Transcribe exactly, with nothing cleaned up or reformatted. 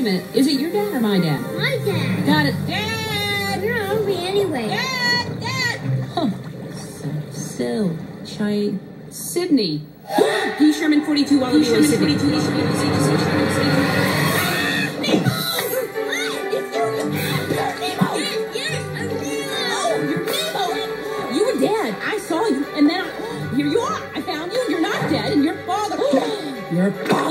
minute. Is it your dad or my dad? My dad. Got it. Dad! You're hungry anyway. Dad! Dad! Huh. So, so, Chai... Sydney. D. Sherman forty-two Wallaby Way, Sydney. Nemo! Dad, I saw you, and then I, here you are. I found you, and you're not dead, and your father, your father.